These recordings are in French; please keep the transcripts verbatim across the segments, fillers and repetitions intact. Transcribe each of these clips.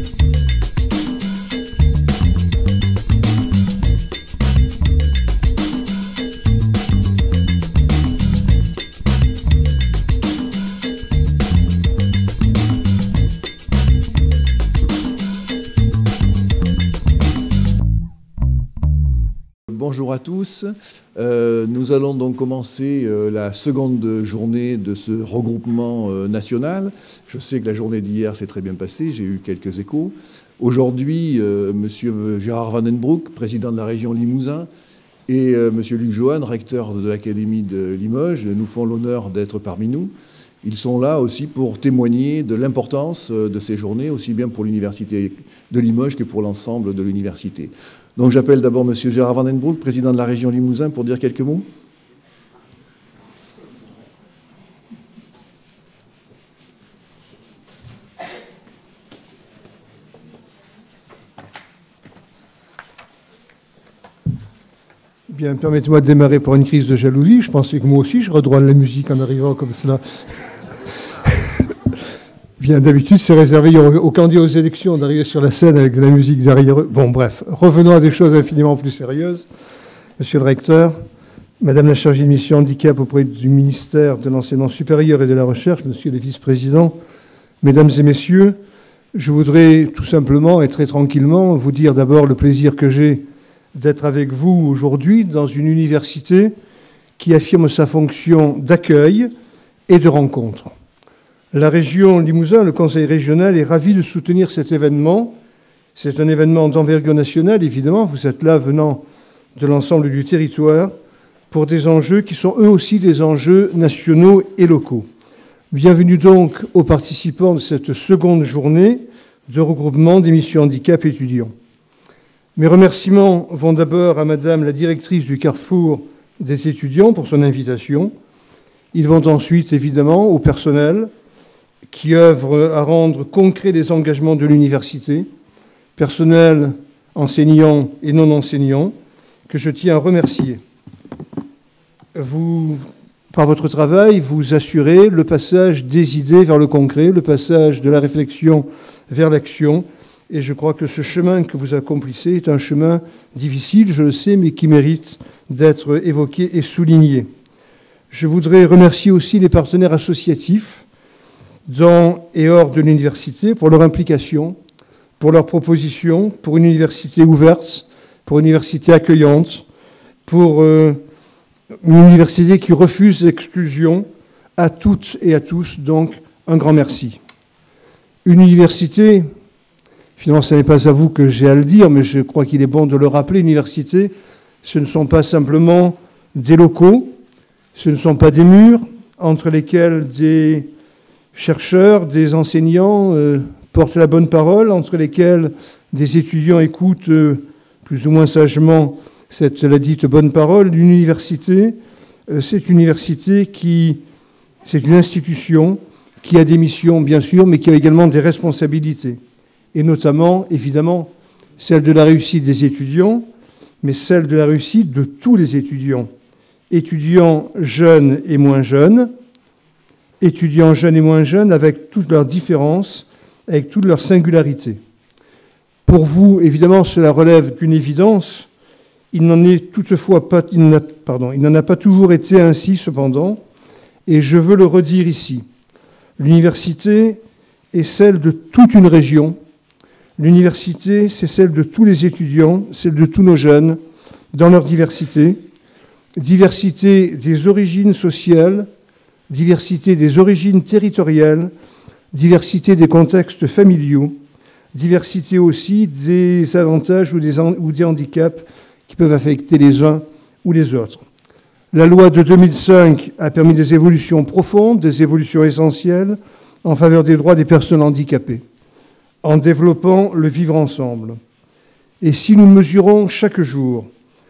Bonjour à tous. Euh, nous allons donc commencer euh, la seconde journée de ce regroupement euh, national. Je sais que la journée d'hier s'est très bien passée, j'ai eu quelques échos. Aujourd'hui, euh, M. Gérard Van den Broek, président de la région Limousin, et euh, M. Luc Johan, recteur de l'Académie de Limoges, nous font l'honneur d'être parmi nous. Ils sont là aussi pour témoigner de l'importance de ces journées, aussi bien pour l'Université de Limoges que pour l'ensemble de l'université. Donc j'appelle d'abord M. Gérard Van den Broek, président de la région Limousin, pour dire quelques mots. Bien, permettez-moi de démarrer par une crise de jalousie. Je pensais que moi aussi, je redroite la musique en arrivant comme cela. Bien, d'habitude, c'est réservé aux candidats aux élections d'arriver sur la scène avec de la musique derrière eux. Bon, bref, revenons à des choses infiniment plus sérieuses. Monsieur le recteur, Madame la chargée de mission handicap auprès du ministère de l'enseignement supérieur et de la recherche, Monsieur le vice-président, Mesdames et Messieurs, je voudrais tout simplement et très tranquillement vous dire d'abord le plaisir que j'ai d'être avec vous aujourd'hui dans une université qui affirme sa fonction d'accueil et de rencontre. La région Limousin, le conseil régional, est ravi de soutenir cet événement. C'est un événement d'envergure nationale, évidemment. Vous êtes là venant de l'ensemble du territoire pour des enjeux qui sont eux aussi des enjeux nationaux et locaux. Bienvenue donc aux participants de cette seconde journée de regroupement des missions handicap étudiants. Mes remerciements vont d'abord à Madame la directrice du Carrefour des étudiants pour son invitation. Ils vont ensuite, évidemment, au personnel qui œuvre à rendre concrets les engagements de l'université, personnel, enseignants et non enseignants, que je tiens à remercier. Vous, par votre travail, vous assurez le passage des idées vers le concret, le passage de la réflexion vers l'action, et je crois que ce chemin que vous accomplissez est un chemin difficile, je le sais, mais qui mérite d'être évoqué et souligné. Je voudrais remercier aussi les partenaires associatifs dans et hors de l'université pour leur implication, pour leurs propositions, pour une université ouverte, pour une université accueillante, pour euh, une université qui refuse l'exclusion à toutes et à tous. Donc, un grand merci. Une université, finalement, ce n'est pas à vous que j'ai à le dire, mais je crois qu'il est bon de le rappeler, l'université, ce ne sont pas simplement des locaux, ce ne sont pas des murs entre lesquels des chercheurs, des enseignants euh, portent la bonne parole, entre lesquels des étudiants écoutent euh, plus ou moins sagement cette, la dite bonne parole. L'université, euh, c'est une université qui, c'est une institution qui a des missions, bien sûr, mais qui a également des responsabilités. Et notamment, évidemment, celle de la réussite des étudiants, mais celle de la réussite de tous les étudiants. Étudiants jeunes et moins jeunes, étudiants jeunes et moins jeunes, avec toutes leurs différences, avec toutes leurs singularités. Pour vous, évidemment, cela relève d'une évidence. Il n'en est toutefois pas, il n'en a, pardon, il n'en a pas toujours été ainsi, cependant, et je veux le redire ici. L'université est celle de toute une région. L'université, c'est celle de tous les étudiants, celle de tous nos jeunes, dans leur diversité. Diversité des origines sociales, diversité des origines territoriales, diversité des contextes familiaux, diversité aussi des avantages ou des, ou des handicaps qui peuvent affecter les uns ou les autres. La loi de deux mille cinq a permis des évolutions profondes, des évolutions essentielles en faveur des droits des personnes handicapées, en développant le vivre ensemble. Et si nous mesurons chaque jour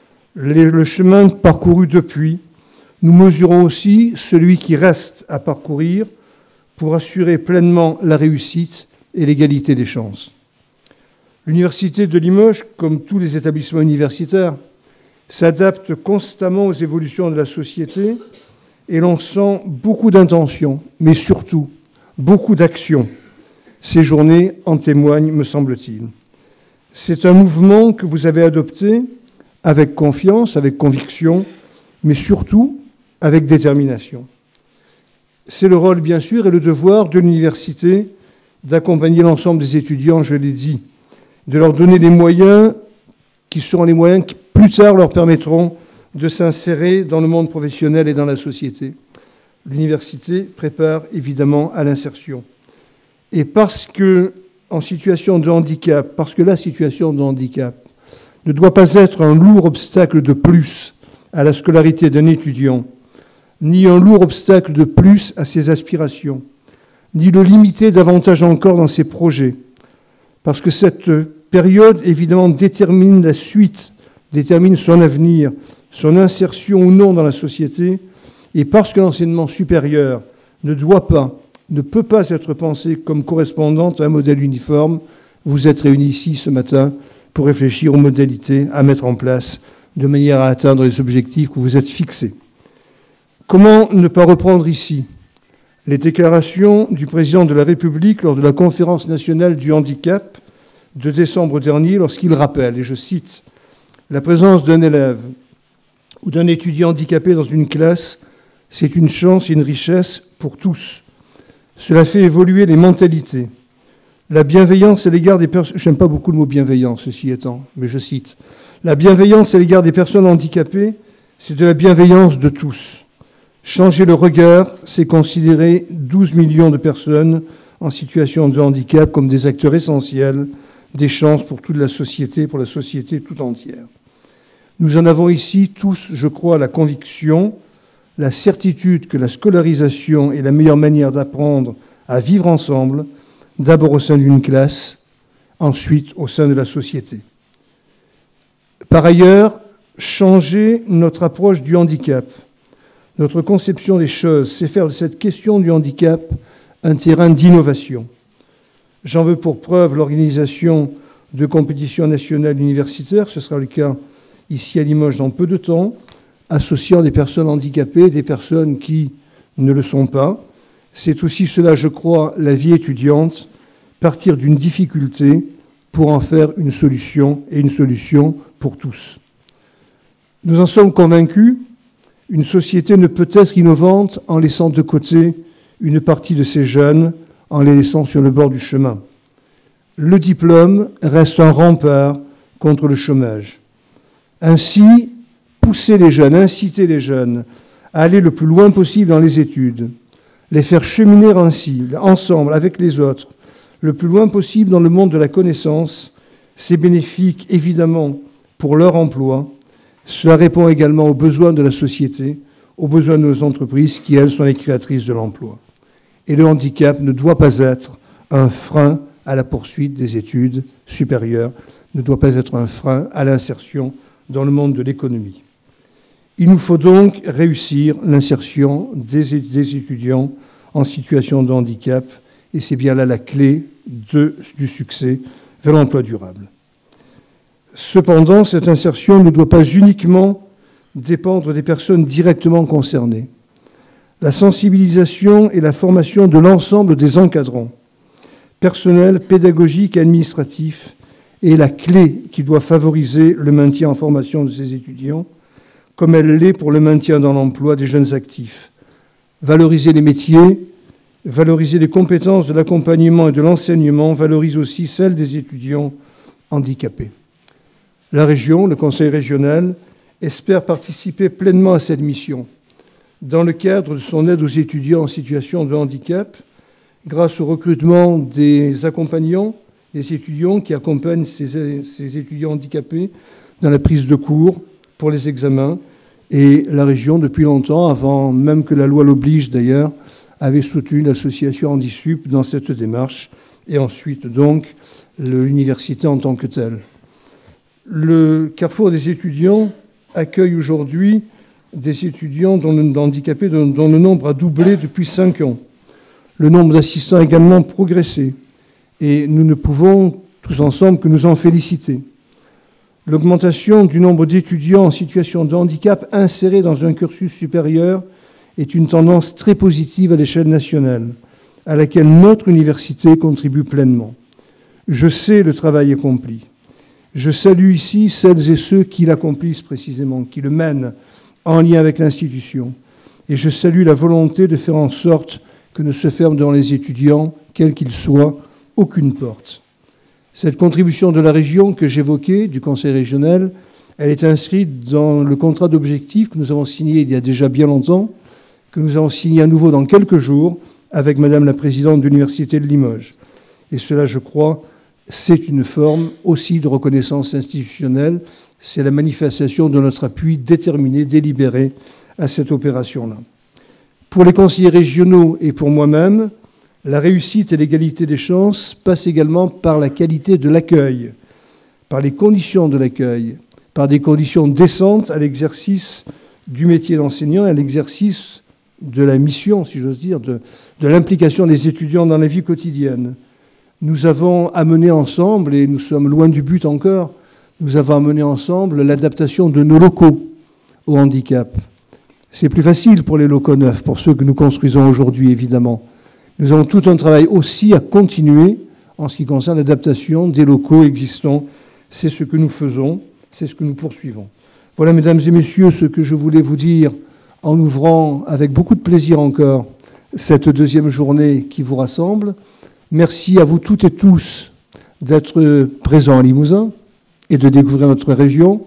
le chemin parcouru depuis, nous mesurons aussi celui qui reste à parcourir pour assurer pleinement la réussite et l'égalité des chances. L'Université de Limoges, comme tous les établissements universitaires, s'adapte constamment aux évolutions de la société et l'on sent beaucoup d'intentions, mais surtout beaucoup d'actions Ces journées en témoignent, me semble-t-il. C'est un mouvement que vous avez adopté avec confiance, avec conviction, mais surtout avec détermination. C'est le rôle, bien sûr, et le devoir de l'université d'accompagner l'ensemble des étudiants, je l'ai dit, de leur donner les moyens qui seront les moyens qui, plus tard, leur permettront de s'insérer dans le monde professionnel et dans la société. L'université prépare évidemment à l'insertion. Et parce que, en situation de handicap, parce que la situation de handicap ne doit pas être un lourd obstacle de plus à la scolarité d'un étudiant, ni un lourd obstacle de plus à ses aspirations, ni le limiter davantage encore dans ses projets, parce que cette période, évidemment, détermine la suite, détermine son avenir, son insertion ou non dans la société, et parce que l'enseignement supérieur ne doit pas, ne peut pas être pensé comme correspondant à un modèle uniforme, vous êtes réunis ici ce matin pour réfléchir aux modalités à mettre en place de manière à atteindre les objectifs que vous êtes fixés. Comment ne pas reprendre ici les déclarations du président de la République lors de la conférence nationale du handicap de décembre dernier, lorsqu'il rappelle, et je cite, « La présence d'un élève ou d'un étudiant handicapé dans une classe, c'est une chance et une richesse pour tous. Cela fait évoluer les mentalités. La bienveillance à l'égard des personnes... » J'aime pas beaucoup le mot bienveillance, ceci étant, mais je cite. « La bienveillance à l'égard des personnes handicapées, c'est de la bienveillance de tous. Changer le regard, c'est considérer douze millions de personnes en situation de handicap comme des acteurs essentiels des chances pour toute la société, pour la société tout entière. Nous en avons ici tous, je crois, la conviction, la certitude que la scolarisation est la meilleure manière d'apprendre à vivre ensemble, d'abord au sein d'une classe, ensuite au sein de la société. Par ailleurs, changer notre approche du handicap, notre conception des choses, c'est faire de cette question du handicap un terrain d'innovation. J'en veux pour preuve l'organisation de compétitions nationales universitaires, ce sera le cas ici à Limoges dans peu de temps, associant des personnes handicapées, des personnes qui ne le sont pas. C'est aussi cela, je crois, la vie étudiante, partir d'une difficulté pour en faire une solution, et une solution pour tous. Nous en sommes convaincus, une société ne peut être innovante en laissant de côté une partie de ses jeunes, en les laissant sur le bord du chemin. Le diplôme reste un rempart contre le chômage. Ainsi, pousser les jeunes, inciter les jeunes à aller le plus loin possible dans les études, les faire cheminer ainsi, ensemble, avec les autres, le plus loin possible dans le monde de la connaissance, c'est bénéfique évidemment pour leur emploi. Cela répond également aux besoins de la société, aux besoins de nos entreprises qui, elles, sont les créatrices de l'emploi. Et le handicap ne doit pas être un frein à la poursuite des études supérieures, ne doit pas être un frein à l'insertion dans le monde de l'économie. Il nous faut donc réussir l'insertion des, des étudiants en situation de handicap, et c'est bien là la clé de, du succès vers l'emploi durable. Cependant, cette insertion ne doit pas uniquement dépendre des personnes directement concernées. La sensibilisation et la formation de l'ensemble des encadrants, personnels, pédagogiques et administratifs, est la clé qui doit favoriser le maintien en formation de ces étudiants, comme elle l'est pour le maintien dans l'emploi des jeunes actifs. Valoriser les métiers, valoriser les compétences de l'accompagnement et de l'enseignement, valorise aussi celles des étudiants handicapés. La région, le Conseil régional, espère participer pleinement à cette mission dans le cadre de son aide aux étudiants en situation de handicap, grâce au recrutement des accompagnants, des étudiants qui accompagnent ces, ces étudiants handicapés dans la prise de cours pour les examens. Et la région, depuis longtemps, avant même que la loi l'oblige d'ailleurs, avait soutenu l'association Handisup dans cette démarche, et ensuite donc l'université en tant que telle. Le Carrefour des étudiants accueille aujourd'hui des étudiants dont le, handicapés dont, dont le nombre a doublé depuis cinq ans. Le nombre d'assistants a également progressé, et nous ne pouvons tous ensemble que nous en féliciter. L'augmentation du nombre d'étudiants en situation de handicap insérés dans un cursus supérieur est une tendance très positive à l'échelle nationale. à laquelle notre université contribue pleinement. Je sais le travail accompli. Je salue ici celles et ceux qui l'accomplissent précisément, qui le mènent en lien avec l'institution. Et je salue la volonté de faire en sorte que ne se ferme devant les étudiants, quels qu'ils soient, aucune porte. Cette contribution de la région que j'évoquais, du Conseil régional, elle est inscrite dans le contrat d'objectifs que nous avons signé il y a déjà bien longtemps, que nous avons signé à nouveau dans quelques jours avec Madame la Présidente de l'Université de Limoges. Et cela, je crois, c'est une forme aussi de reconnaissance institutionnelle. C'est la manifestation de notre appui déterminé, délibéré à cette opération-là. Pour les conseillers régionaux et pour moi-même, la réussite et l'égalité des chances passent également par la qualité de l'accueil, par les conditions de l'accueil, par des conditions décentes à l'exercice du métier d'enseignant et à l'exercice de la mission, si j'ose dire, de, de l'implication des étudiants dans la vie quotidienne. Nous avons amené ensemble, et nous sommes loin du but encore, nous avons amené ensemble l'adaptation de nos locaux au handicap. C'est plus facile pour les locaux neufs, pour ceux que nous construisons aujourd'hui, évidemment. Nous avons tout un travail aussi à continuer en ce qui concerne l'adaptation des locaux existants. C'est ce que nous faisons, c'est ce que nous poursuivons. Voilà, mesdames et messieurs, ce que je voulais vous dire en ouvrant avec beaucoup de plaisir encore cette deuxième journée qui vous rassemble. Merci à vous toutes et tous d'être présents à Limousin et de découvrir notre région,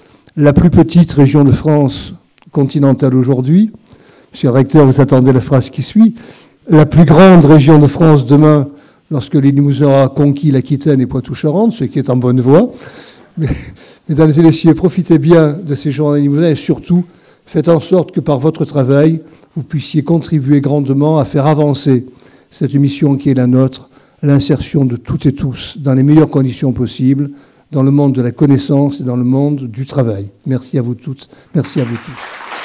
la plus petite région de France continentale aujourd'hui. Monsieur le recteur, vous attendez la phrase qui suit. La plus grande région de France demain, lorsque les Limousin aura conquis l'Aquitaine et Poitou-Charentes, ce qui est en bonne voie. Mais, mesdames et messieurs, profitez bien de ces journées Limousin et surtout, faites en sorte que par votre travail, vous puissiez contribuer grandement à faire avancer cette mission qui est la nôtre, l'insertion de toutes et tous dans les meilleures conditions possibles, dans le monde de la connaissance et dans le monde du travail. Merci à vous toutes, merci à vous tous.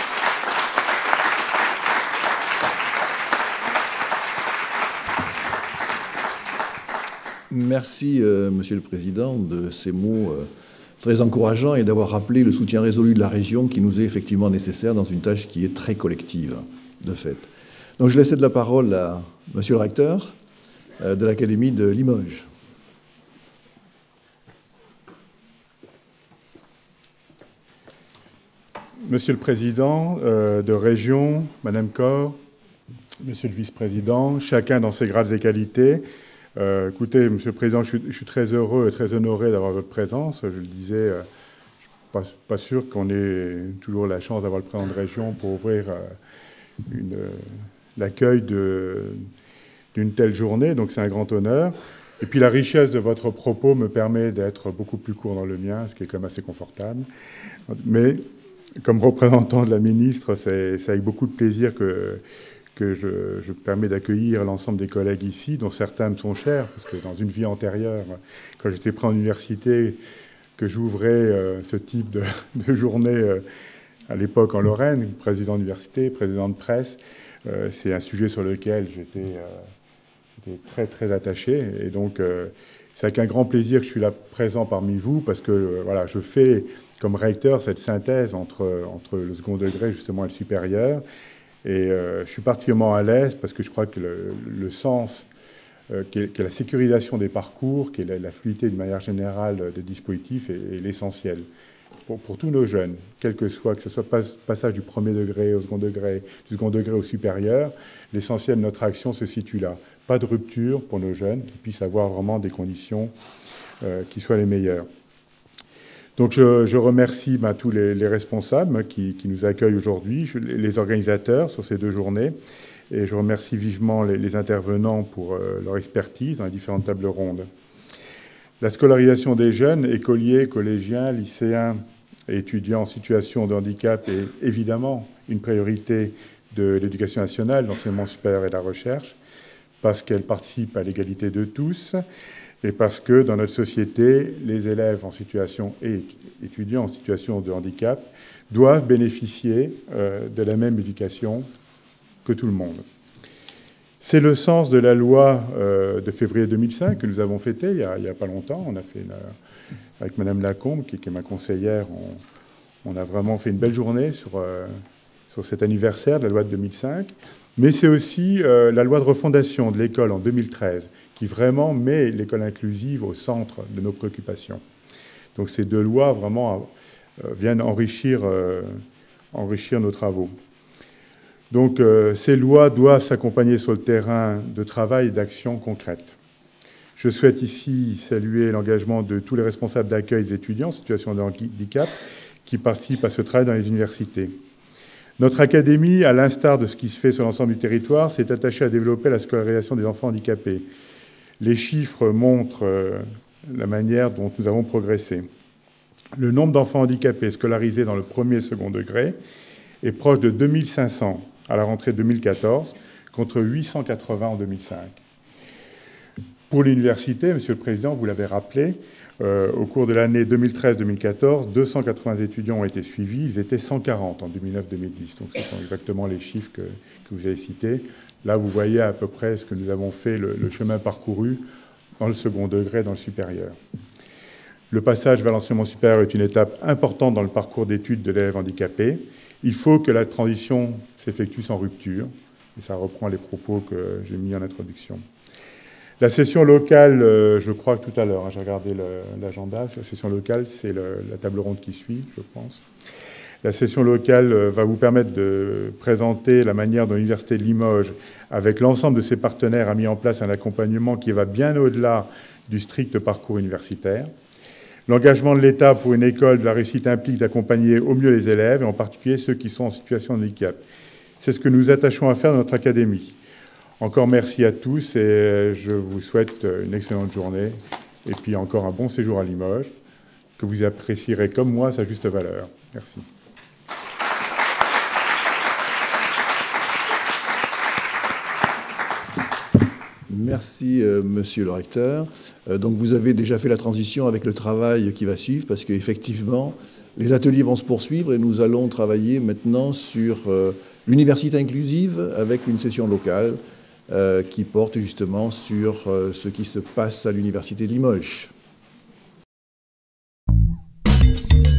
Merci, euh, Monsieur le Président, de ces mots euh, très encourageants et d'avoir rappelé le soutien résolu de la région qui nous est effectivement nécessaire dans une tâche qui est très collective, de fait. Donc je laisse la parole à Monsieur le recteur euh, de l'Académie de Limoges. Monsieur le Président euh, de région, Madame Corr, Monsieur le Vice-président, chacun dans ses grades et qualités. Euh, écoutez, Monsieur le Président, je suis, je suis très heureux et très honoré d'avoir votre présence. Je le disais, euh, je ne suis pas, pas sûr qu'on ait toujours la chance d'avoir le président de région pour ouvrir euh, une, euh, l'accueil d'une telle journée, donc c'est un grand honneur. Et puis la richesse de votre propos me permet d'être beaucoup plus court dans le mien, ce qui est quand même assez confortable. Mais comme représentant de la ministre, c'est avec beaucoup de plaisir que... que je, je me permets d'accueillir l'ensemble des collègues ici, dont certains me sont chers, parce que dans une vie antérieure, quand j'étais prêt en université, que j'ouvrais euh, ce type de, de journée euh, à l'époque en Lorraine, président d'université, président de presse, euh, c'est un sujet sur lequel j'étais euh, très, très attaché. Et donc, euh, c'est avec un grand plaisir que je suis là présent parmi vous, parce que euh, voilà, je fais, comme recteur, cette synthèse entre, entre le second degré, justement, et le supérieur. Et euh, je suis particulièrement à l'aise parce que je crois que le, le sens, euh, qui est, qui est la sécurisation des parcours, qui est la, la fluidité d'une manière générale des dispositifs, est, est l'essentiel pour, pour tous nos jeunes, quel que soit, que ce soit pas, passage du premier degré au second degré, du second degré au supérieur, l'essentiel de notre action se situe là. Pas de rupture pour nos jeunes, qui puissent avoir vraiment des conditions euh, qui soient les meilleures. Donc je, je remercie ben, tous les, les responsables qui, qui nous accueillent aujourd'hui, les organisateurs sur ces deux journées, et je remercie vivement les, les intervenants pour euh, leur expertise dans les différentes tables rondes. La scolarisation des jeunes, écoliers, collégiens, lycéens et étudiants en situation de handicap est évidemment une priorité de l'éducation nationale, l'enseignement supérieur et la recherche, parce qu'elle participe à l'égalité de tous, et parce que dans notre société, les élèves en situation et étudiants en situation de handicap doivent bénéficier euh, de la même éducation que tout le monde. C'est le sens de la loi euh, de février deux mille cinq que nous avons fêtée il n'y a, a pas longtemps. On a fait une, avec Madame Lacombe, qui, qui est ma conseillère, on, on a vraiment fait une belle journée sur, euh, sur cet anniversaire de la loi de deux mille cinq. Mais c'est aussi euh, la loi de refondation de l'école en deux mille treize qui vraiment met l'école inclusive au centre de nos préoccupations. Donc ces deux lois vraiment euh, viennent enrichir, euh, enrichir nos travaux. Donc euh, ces lois doivent s'accompagner sur le terrain de travail et d'actions concrètes. Je souhaite ici saluer l'engagement de tous les responsables d'accueil des étudiants en situation de handicap qui participent à ce travail dans les universités. Notre académie, à l'instar de ce qui se fait sur l'ensemble du territoire, s'est attachée à développer la scolarisation des enfants handicapés. Les chiffres montrent euh, la manière dont nous avons progressé. Le nombre d'enfants handicapés scolarisés dans le premier et second degré est proche de deux mille cinq cents à la rentrée deux mille quatorze, contre huit cent quatre-vingts en deux mille cinq. Pour l'université, Monsieur le Président, vous l'avez rappelé, euh, au cours de l'année deux mille treize deux mille quatorze, deux cent quatre-vingts étudiants ont été suivis. Ils étaient cent quarante en deux mille neuf deux mille dix. Donc ce sont exactement les chiffres que, que vous avez cités. Là, vous voyez à peu près ce que nous avons fait, le, le chemin parcouru dans le second degré, dans le supérieur. Le passage vers l'enseignement supérieur est une étape importante dans le parcours d'études de l'élève handicapé. Il faut que la transition s'effectue sans rupture. Et ça reprend les propos que j'ai mis en introduction. La session locale, euh, je crois que tout à l'heure, hein, j'ai regardé l'agenda, la session locale, c'est la table ronde qui suit, je pense. La session locale euh, va vous permettre de présenter la manière dont l'Université de Limoges, avec l'ensemble de ses partenaires, a mis en place un accompagnement qui va bien au-delà du strict parcours universitaire. L'engagement de l'État pour une école de la réussite implique d'accompagner au mieux les élèves, et en particulier ceux qui sont en situation de handicap. C'est ce que nous attachons à faire dans notre académie. Encore merci à tous et je vous souhaite une excellente journée et puis encore un bon séjour à Limoges, que vous apprécierez comme moi sa juste valeur. Merci. Merci, euh, monsieur le recteur. Euh, donc vous avez déjà fait la transition avec le travail qui va suivre, parce qu'effectivement, les ateliers vont se poursuivre et nous allons travailler maintenant sur euh, l'université inclusive avec une session locale euh, qui porte justement sur euh, ce qui se passe à l'université de Limoges.